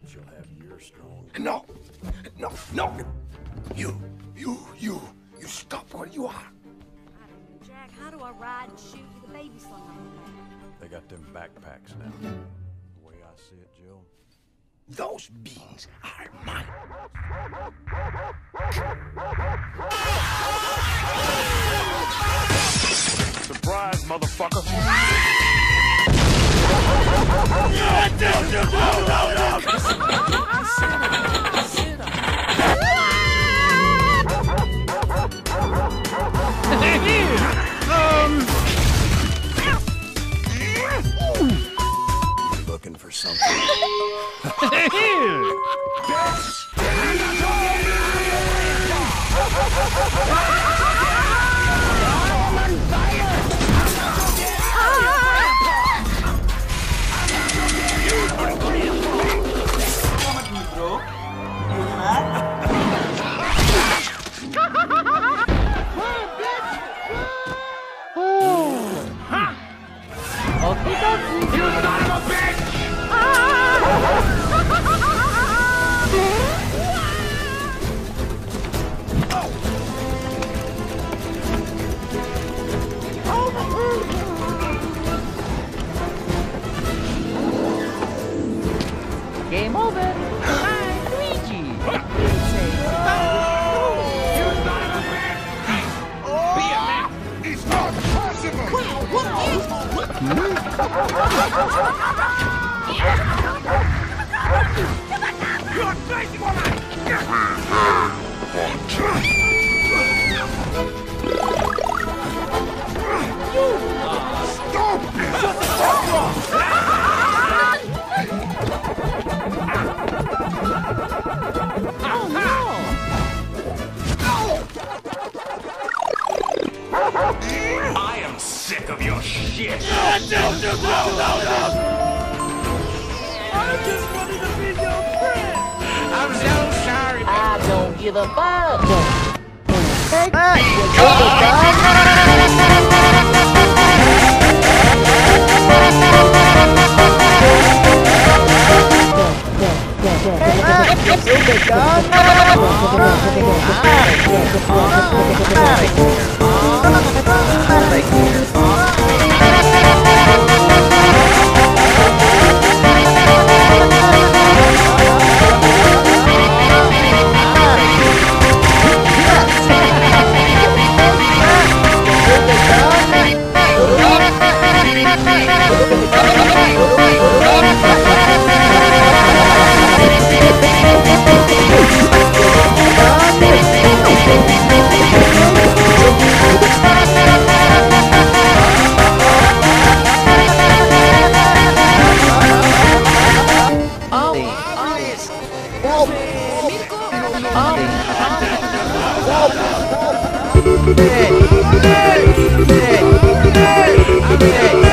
she'll have your strong... No! No! No! You stop where you are! Jack, how do I ride and shoot with a baby slung on my back? They got them backpacks now. The way I see it, Jill. Those beans are mine! Surprise, motherfucker! Looking for something? Game over. Bye, Luigi. It's not possible! You're crazy woman! Stop! I am sick of your shit! No! I just wanted to be your friend! I'm so sorry! I don't give a fuck. Hey!